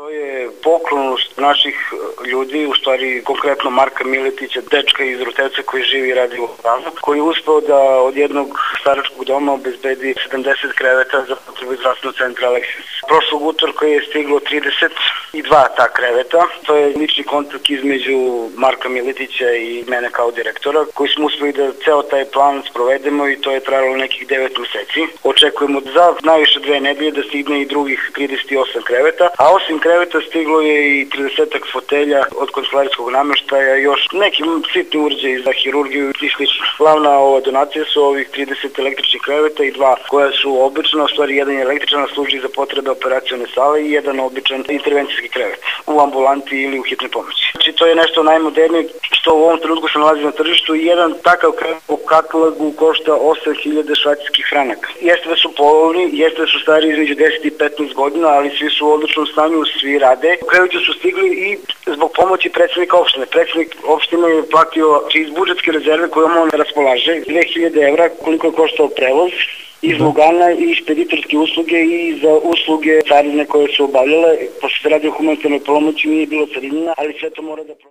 je poklon naših ljudi, u stvari konkretno Marka Miletića, dečka iz Rutevca koji živi i radi u Vranu, koji je uspeo da od jednog staračkog doma obezbedi 70 kreveta za potrebe zdravstvenog centra Aleksinac. Prošlog utorka je stiglo 32 ta kreveta. To je lični kontakt između Marka Miletića i mene kao direktora, koji smo uspeli da ceo taj plan sprovedemo i to je trajalo nekih 9 meseci. Očekujemo za najviše 2 nedelje da stigne i drugih 38 kreveta, a osim kreveta stiglo je i 30 fotelja od kancelarijskog nameštaja, još neki sitni uređaji za hirurgiju i slično. Glavna donacija su ovih 30 električnih kreveta i 2 koja su obična, u stvari jedan je električan, služi za potrebe operacione sale i jedan običan intervencijski krevet u ambulanti ili u hitnoj pomoći. Znači to je nešto najmodernije što u ovom trenutku se nalazi na tržištu i jedan takav krevet u katalogu košta 8000 švajcarskih franaka. Jeste da su polovni, jeste da su stari između 10 i 15 godina, ali svi su u odličnom stanju, svi rade. Kreveti su stigli i zbog pomoći predsednika opštine. Predsednik opštine je platio iz budžetske rezerve kojom on raspolaže 2000 evra koliko je koštao prevoz iz Lugana i špeditorske usluge i za usluge carine koje su obavljale. Pošto se radi o humanitarnoj pomoći, nije bilo carinina, ali sve to mora da